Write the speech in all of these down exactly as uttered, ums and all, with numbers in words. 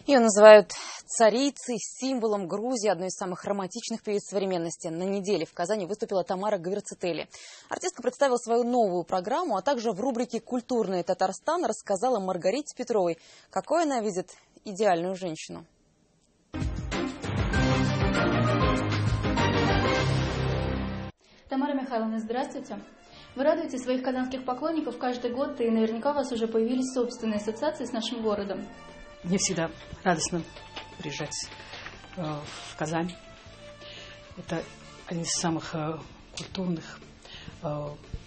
Ее называют царицей, символом Грузии, одной из самых романтичных певиц современности. На неделе в Казани выступила Тамара Гвердцители. Артистка представила свою новую программу, а также в рубрике «Культурный Татарстан» рассказала Маргарите Петровой, какой она видит идеальную женщину. Тамара Михайловна, здравствуйте. Вы радуете своих казанских поклонников каждый год, и наверняка у вас уже появились собственные ассоциации с нашим городом. Мне всегда радостно приезжать э, в Казань. Это один из самых э, культурных, э,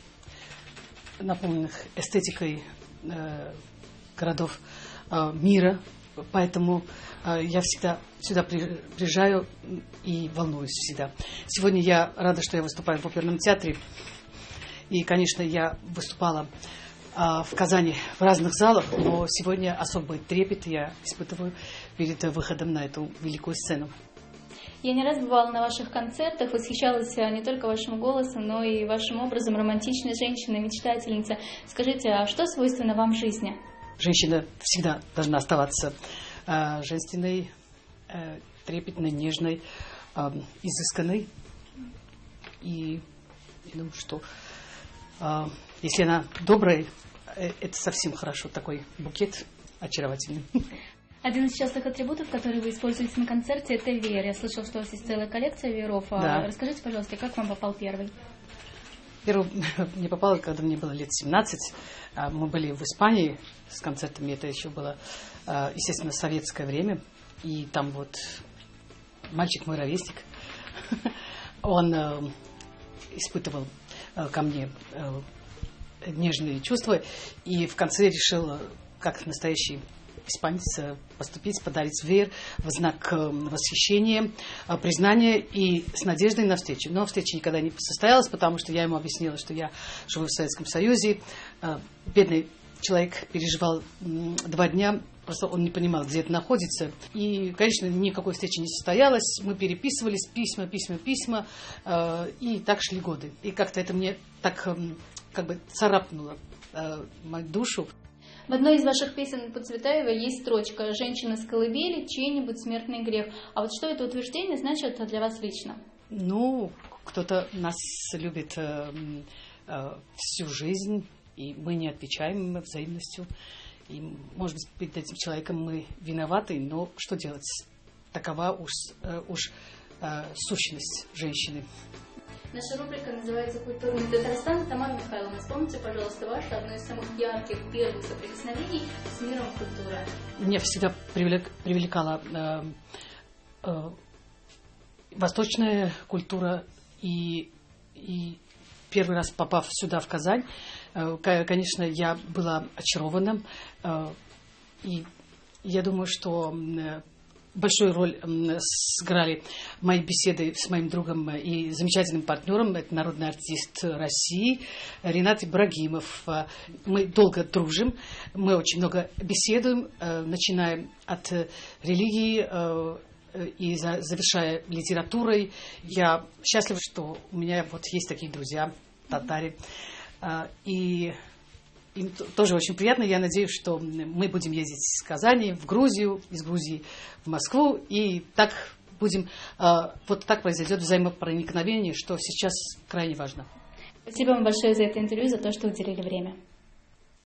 наполненных эстетикой э, городов э, мира. Поэтому э, я всегда сюда приезжаю и волнуюсь всегда. Сегодня я рада, что я выступаю в оперном театре. И, конечно, я выступала в Казани в разных залах, но сегодня особый трепет я испытываю перед выходом на эту великую сцену. Я не раз бывала на ваших концертах, восхищалась не только вашим голосом, но и вашим образом романтичной женщины, мечтательницы. Скажите, а что свойственно вам в жизни? Женщина всегда должна оставаться э, женственной, э, трепетной, нежной, э, изысканной. И я думаю, что э, если она добрая, это совсем хорошо, такой букет очаровательный. Один из частых атрибутов, которые вы используете на концерте, это веер. Я слышала, что у вас есть целая коллекция вееров. Да. Расскажите, пожалуйста, как вам попал первый? Первый мне попало, когда мне было лет семнадцать. Мы были в Испании с концертами. Это еще было, естественно, советское время. И там вот мальчик, мой ровесник, он испытывал ко мне нежные чувства, и в конце решил, как настоящий испанец, поступить, подарить веер в знак восхищения, признания и с надеждой на встречу. Но встреча никогда не состоялась, потому что я ему объяснила, что я живу в Советском Союзе. Бедный человек переживал два дня, просто он не понимал, где это находится. И, конечно, никакой встречи не состоялось. Мы переписывались, письма, письма, письма, и так шли годы. И как-то это мне так как бы царапнуло э, мою душу. В одной из ваших песен по Цветаевой есть строчка «Женщина с колыбели, чей-нибудь смертный грех». А вот что это утверждение значит для вас лично? Ну, кто-то нас любит э, э, всю жизнь, и мы не отвечаем взаимностью. И, может быть, перед этим человеком мы виноваты, но что делать? Такова уж, э, уж э, сущность женщины. Наша рубрика называется «Культурный Татарстан». Тамара Михайловна, вспомните, пожалуйста, ваше одно из самых ярких первых соприкосновений с миром культуры. Меня всегда привлек, привлекала э, э, восточная культура. И, и первый раз, попав сюда, в Казань, э, конечно, я была очарована. Э, и я думаю, что Э, большую роль сыграли мои беседы с моим другом и замечательным партнером, это народный артист России Ринат Ибрагимов. Мы долго дружим, мы очень много беседуем, начиная от религии и завершая литературой. Я счастлива, что у меня вот есть такие друзья, татари. И им тоже очень приятно. Я надеюсь, что мы будем ездить из Казани в Грузию, из Грузии в Москву. И так будем, вот так произойдет взаимопроникновение, что сейчас крайне важно. Спасибо вам большое за это интервью, за то, что уделили время.